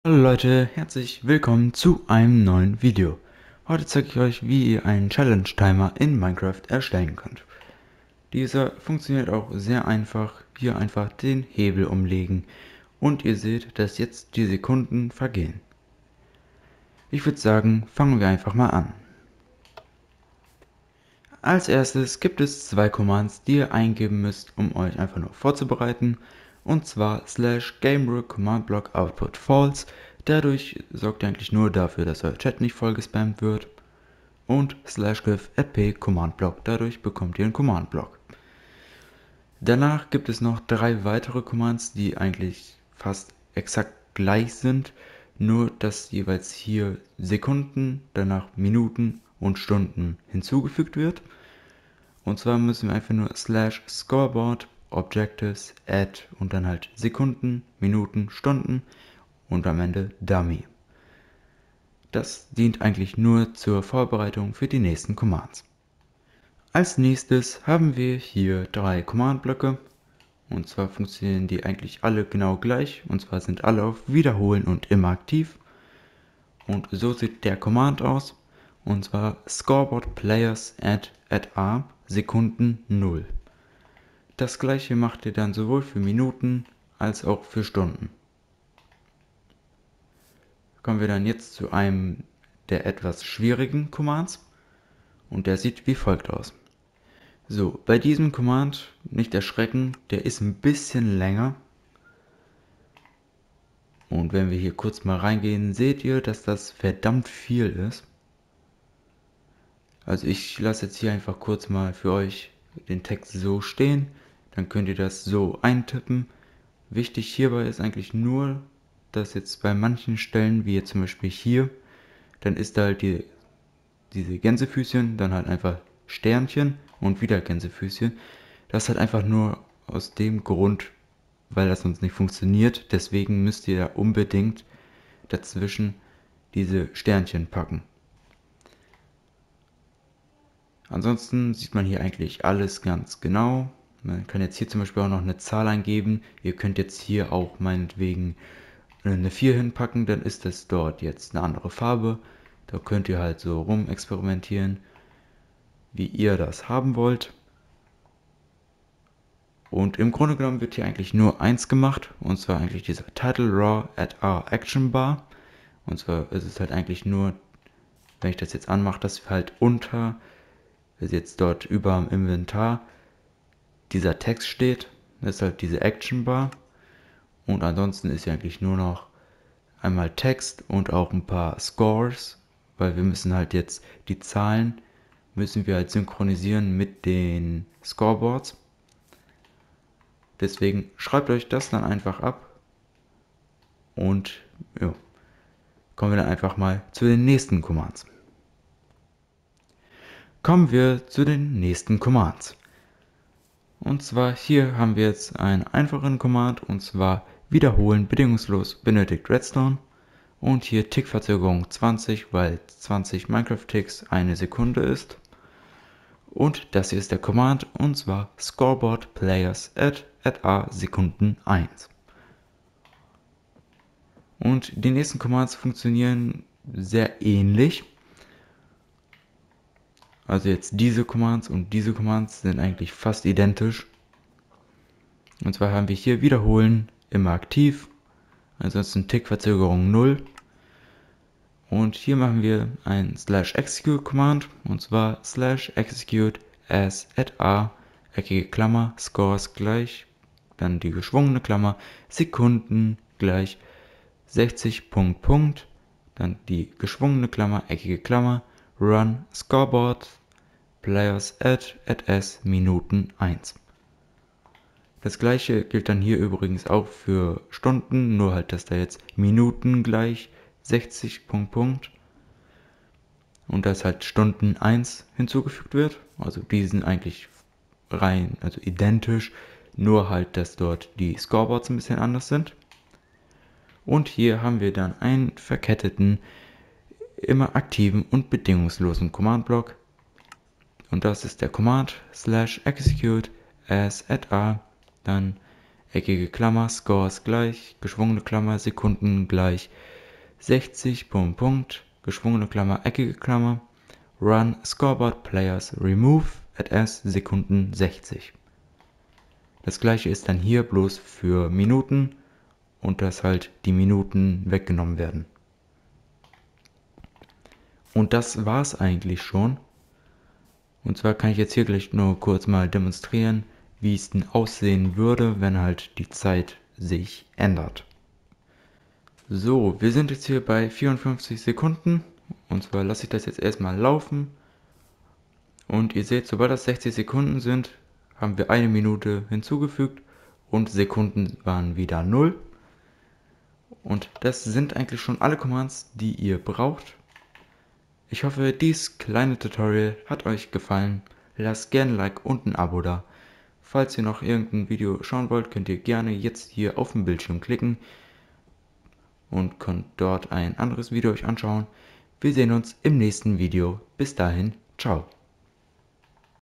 Hallo Leute, herzlich willkommen zu einem neuen Video. Heute zeige ich euch, wie ihr einen Challenge-Timer in Minecraft erstellen könnt. Dieser funktioniert auch sehr einfach. Hier einfach den Hebel umlegen und ihr seht, dass jetzt die Sekunden vergehen. Ich würde sagen, fangen wir einfach mal an. Als erstes gibt es zwei Commands, die ihr eingeben müsst, um euch einfach nur vorzubereiten. Und zwar /gamerule command block output false. Dadurch sorgt ihr eigentlich nur dafür, dass euer Chat nicht voll gespammt wird. Und /gif ap command block. Dadurch bekommt ihr einen Command Block. Danach gibt es noch drei weitere Commands, die eigentlich fast exakt gleich sind. Nur dass jeweils hier Sekunden, danach Minuten und Stunden hinzugefügt wird. Und zwar müssen wir einfach nur /scoreboard objectives add und dann halt Sekunden, Minuten, Stunden und am Ende Dummy. Das dient eigentlich nur zur Vorbereitung für die nächsten Commands. Als nächstes haben wir hier drei Command-Blöcke. Und zwar funktionieren die eigentlich alle genau gleich. Und zwar sind alle auf Wiederholen und immer aktiv. Und so sieht der Command aus. Und zwar scoreboard players at a Sekunden 0. Das gleiche macht ihr dann sowohl für Minuten als auch für Stunden. Kommen wir dann jetzt zu einem der etwas schwierigen Commands. Und der sieht wie folgt aus. So, bei diesem Command nicht erschrecken, der ist ein bisschen länger. Und wenn wir hier kurz mal reingehen, seht ihr, dass das verdammt viel ist. Also ich lasse jetzt hier einfach kurz mal für euch den Text so stehen. Dann könnt ihr das so eintippen. Wichtig hierbei ist eigentlich nur, dass jetzt bei manchen Stellen, wie jetzt zum Beispiel hier, dann ist da halt diese Gänsefüßchen, dann halt einfach Sternchen und wieder Gänsefüßchen. Das ist halt einfach nur aus dem Grund, weil das sonst nicht funktioniert. Deswegen müsst ihr da unbedingt dazwischen diese Sternchen packen. Ansonsten sieht man hier eigentlich alles ganz genau. Man kann jetzt hier zum Beispiel auch noch eine Zahl eingeben. Ihr könnt jetzt hier auch meinetwegen eine 4 hinpacken, dann ist es dort jetzt eine andere Farbe. Da könnt ihr halt so rum experimentieren, wie ihr das haben wollt. Und im Grunde genommen wird hier eigentlich nur eins gemacht, und zwar eigentlich dieser Title Raw at our Action Bar. Und zwar ist es halt eigentlich nur, wenn ich das jetzt anmache, dass halt unter, also jetzt dort über am Inventar, dieser Text steht. Das ist halt diese Action Bar. Und ansonsten ist hier eigentlich nur noch einmal Text und auch ein paar Scores, weil wir müssen halt jetzt die Zahlen, müssen wir halt synchronisieren mit den Scoreboards. Deswegen schreibt euch das dann einfach ab und ja, kommen wir dann einfach mal zu den nächsten Commands. Kommen wir zu den nächsten Commands. Und zwar hier haben wir jetzt einen einfachen Command, und zwar wiederholen bedingungslos benötigt Redstone. Und hier Tickverzögerung 20, weil 20 Minecraft-Ticks eine Sekunde ist. Und das hier ist der Command, und zwar scoreboard players at a Sekunden 1. Und die nächsten Commands funktionieren sehr ähnlich. Also jetzt diese Commands und diese Commands sind eigentlich fast identisch. Und zwar haben wir hier wiederholen immer aktiv, ansonsten Tickverzögerung 0. Und hier machen wir ein /execute Command, und zwar /execute as at a, eckige Klammer, scores gleich, dann die geschwungene Klammer, Sekunden gleich 60 Punkt Punkt, dann die geschwungene Klammer, eckige Klammer, run scoreboard players at s Minuten 1. Das gleiche gilt dann hier übrigens auch für Stunden, nur halt, dass da jetzt Minuten gleich 60 Punkt Punkt und dass halt Stunden 1 hinzugefügt wird. Also die sind eigentlich rein, also identisch, nur halt, dass dort die Scoreboards ein bisschen anders sind. Und hier haben wir dann einen verketteten, immer aktiven und bedingungslosen Command-Block. Und das ist der Command /execute as at a, dann eckige Klammer, Scores gleich, geschwungene Klammer, Sekunden gleich 60, Punkt, geschwungene Klammer, eckige Klammer, Run Scoreboard Players Remove at S Sekunden 60. Das gleiche ist dann hier bloß für Minuten und dass halt die Minuten weggenommen werden. Und das war's eigentlich schon. Und zwar kann ich jetzt hier gleich nur kurz mal demonstrieren, wie es denn aussehen würde, wenn halt die Zeit sich ändert. So, wir sind jetzt hier bei 54 Sekunden. Und zwar lasse ich das jetzt erstmal laufen. Und ihr seht, sobald das 60 Sekunden sind, haben wir eine Minute hinzugefügt und Sekunden waren wieder 0. Und das sind eigentlich schon alle Commands, die ihr braucht. Ich hoffe, dieses kleine Tutorial hat euch gefallen. Lasst gerne ein Like und ein Abo da. Falls ihr noch irgendein Video schauen wollt, könnt ihr gerne jetzt hier auf den Bildschirm klicken und könnt dort ein anderes Video euch anschauen. Wir sehen uns im nächsten Video. Bis dahin, ciao.